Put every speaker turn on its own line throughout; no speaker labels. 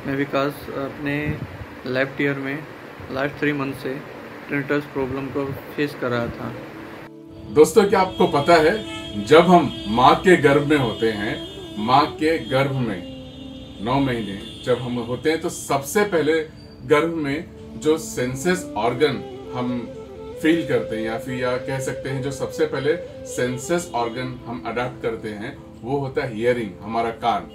मैं विकास अपने left ear में लास्ट 3 मंथ से टिनिटस प्रॉब्लम को फेस कर रहा था।
दोस्तों, क्या आपको पता है, जब हम माँ के गर्भ में होते हैं, माँ के गर्भ में 9 महीने जब हम होते हैं, तो सबसे पहले गर्भ में जो सेंसेस ऑर्गन हम फील करते हैं या कह सकते हैं जो सबसे पहले सेंसेस ऑर्गन हम अडॉप्ट करते हैं, वो होता है हियरिंग, हमारा कान।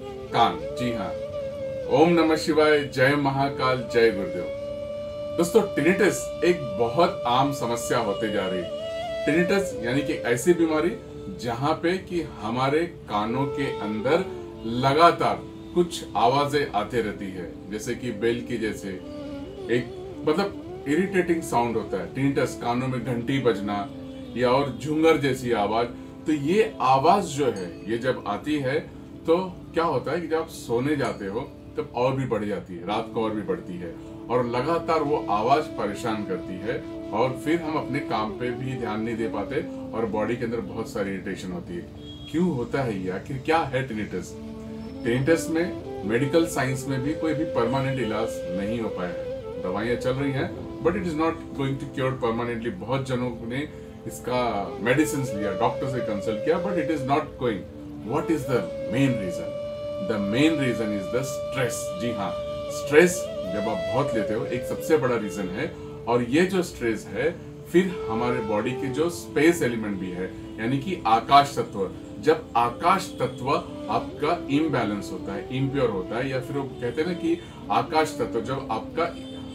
जी हाँ। ओम नमः शिवाय, जय महाकाल, जय गुरुदेव। दोस्तों, टिनिटस एक बहुत आम समस्या होते जा रही है। टिनिटस यानी कि ऐसी बीमारी जहां पे कि हमारे कानों के अंदर लगातार कुछ आवाजें आते रहती है, जैसे कि बेल की जैसे एक मतलब इरिटेटिंग साउंड होता है। टिनिटस, कानों में घंटी बजना या और झुंगर जैसी आवाज। तो ये आवाज जो है, ये जब आती है तो क्या होता है कि जब आप सोने जाते हो तब और भी बढ़ जाती है, रात को और भी बढ़ती है, और लगातार वो आवाज परेशान करती है, और फिर हम अपने काम पे भी ध्यान नहीं दे पाते और बॉडी के अंदर बहुत सारी इरिटेशन होती है। क्यों होता है ये? आखिर क्या है टिनिटस? टिनिटस में मेडिकल साइंस में भी कोई भी परमानेंट इलाज नहीं हो पाया है। दवाइयां चल रही हैं, but it is not going to cure permanently. बहुत जनों ने इसका मेडिसिन लिया, डॉक्टर से कंसल्ट किया, but it is not going. What is the main reason? The main reason is the stress. जी हाँ, स्ट्रेस जब आप बहुत लेते हो, एक सबसे बड़ा रीजन है। और ये जो स्ट्रेस है, फिर हमारे बॉडी के जो स्पेस एलिमेंट भी है, यानी कि आकाश तत्व, जब आकाश तत्व आपका इम्बैलेंस होता है, इम्प्योर होता है, या फिर वो कहते हैं ना कि आकाश तत्व जब आपका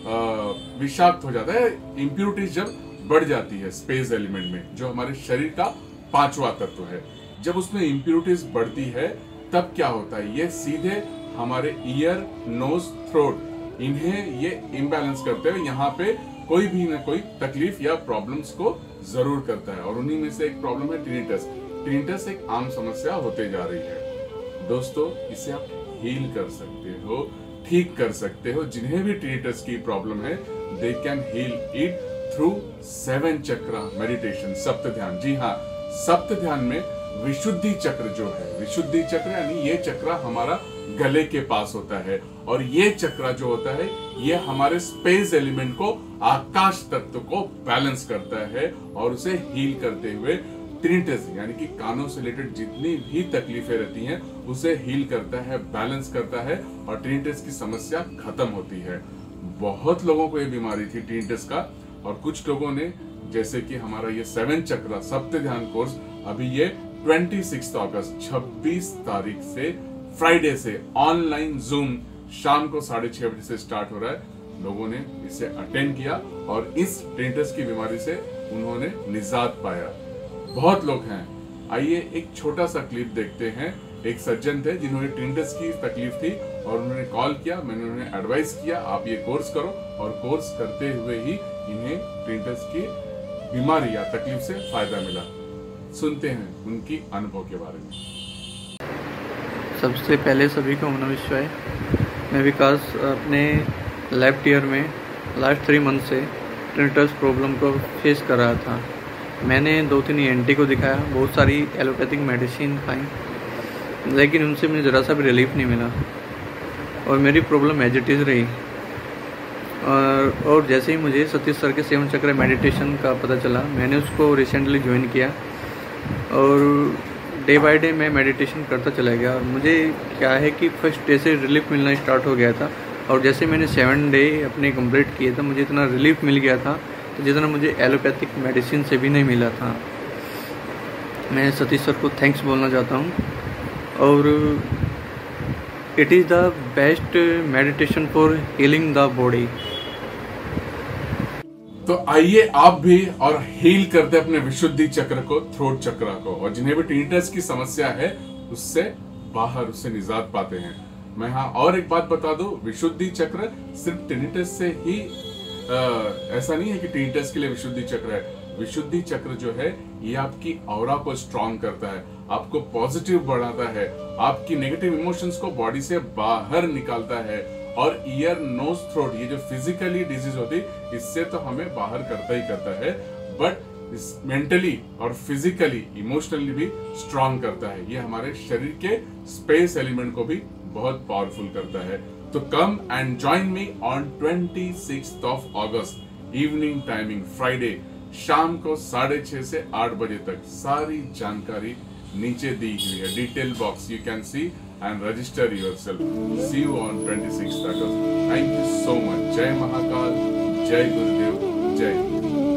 विषाक्त हो जाता है, इम्प्योरिटीज जब बढ़ जाती है स्पेस एलिमेंट में, जो हमारे शरीर का 5वां तत्व है, जब उसमें इम्प्योरिटीज बढ़ती है, तब क्या होता है, ये सीधे हमारे ईयर, नोज, थ्रोट, इन्हें ये इम्बैलेंस करते हुए यहाँ पे कोई भी ना कोई तकलीफ या प्रॉब्लम्स को जरूर करता है। और उन्हीं में से एक प्रॉब्लम है टिनिटस। टिनिटस एक आम समस्या होते जा रही है। दोस्तों, इसे आप हील कर सकते हो, ठीक कर सकते हो। जिन्हें भी टिनिटस की प्रॉब्लम है, they can heal it through 7 chakra meditation, सप्त ध्यान। जी हाँ, सप्त ध्यान में विशुद्धि चक्र जो है, विशुद्धि चक्र यानी ये चक्र हमारा गले के पास होता है, और ये चक्र जो होता है, ये हमारे स्पेस एलिमेंट को, आकाश तत्व को बैलेंस करता है, और उसे हील करते हुए टिनिटस यानी कि कानों से रिलेटेड जितनी भी तकलीफें रहती हैं, उसे हील करता है, बैलेंस करता है, और टिनिटस की समस्या खत्म होती है। बहुत लोगों को ये बीमारी थी टिनिटस का, और कुछ लोगों ने, जैसे कि हमारा ये 7 चक्र सप्त ध्यान कोर्स, अभी ये 26 अगस्त 26 तारीख से फ्राइडे से ऑनलाइन जूम शाम को 6:30 बजे से स्टार्ट हो रहा है। लोगों ने इसे अटेंड किया और इस टिनिटस की बीमारी से उन्होंने निजात पाया। बहुत लोग हैं। आइए एक छोटा सा क्लिप देखते हैं। एक सज्जन थे जिन्होंने टिनिटस की तकलीफ थी और उन्होंने कॉल किया, मैंने उन्हें एडवाइस किया आप ये कोर्स करो, और कोर्स करते हुए ही इन्हें टिनिटस की बीमारी या तकलीफ से फायदा मिला। सुनते हैं उनकी अनुभव के बारे में।
सबसे पहले सभी को नमः शिवाय। मैं विकास अपने लेफ्ट ईयर में लास्ट 3 मंथ से टिनिटस प्रॉब्लम को फेस कर रहा था। मैंने 2-3 ENT को दिखाया, बहुत सारी एलोपैथिक मेडिसिन खाई, लेकिन उनसे मुझे ज़रा सा भी रिलीफ नहीं मिला, और मेरी प्रॉब्लम एज इट इज़ रही। और जैसे ही मुझे सतीश सर के 7 चक्र मेडिटेशन का पता चला, मैंने उसको रिसेंटली ज्वाइन किया, और डे बाय डे मैं मेडिटेशन करता चला गया। और मुझे क्या है कि फर्स्ट डे से रिलीफ मिलना स्टार्ट हो गया था, और जैसे मैंने 7 डे अपने कंप्लीट किए तो मुझे इतना रिलीफ मिल गया था तो जितना मुझे एलोपैथिक मेडिसिन से भी नहीं मिला था। मैं सतीश सर को थैंक्स बोलना चाहता हूँ, और it is the best meditation for healing the body.
तो आइए आप भी और हील करते अपने विशुद्धि चक्र को, थ्रोट चक्र को, और जिन्हें भी टिनिटस की समस्या है उससे बाहर, उससे निजात पाते हैं। मैं हाँ और एक बात बता दूं, विशुद्धि चक्र सिर्फ टिनिटस से ही ऐसा नहीं है कि टिनिटस के लिए विशुद्धि चक्र है। विशुद्धि चक्र जो है, ये आपकी ऑरा को स्ट्रॉन्ग करता है, आपको पॉजिटिव बढ़ाता है, आपकी नेगेटिव इमोशंस को बॉडी से बाहर निकालता है, और ईयर, नोज, थ्रोट, ये जो फिजिकली डिजीज होती है, इससे तो हमें बाहर करता ही करता है, बट मेंटली और फिजिकली, इमोशनली भी स्ट्रॉन्ग करता है। ये हमारे शरीर के स्पेस एलिमेंट को भी बहुत पावरफुल करता है। तो come and join me on 26th of August evening timing Friday, शाम को 6:30 से 8 बजे तक। सारी जानकारी नीचे दी हुई है, detail box you can see and register yourself. See you on 26th August। Thank you so much. जय महाकाल, जय गुरुदेव, जय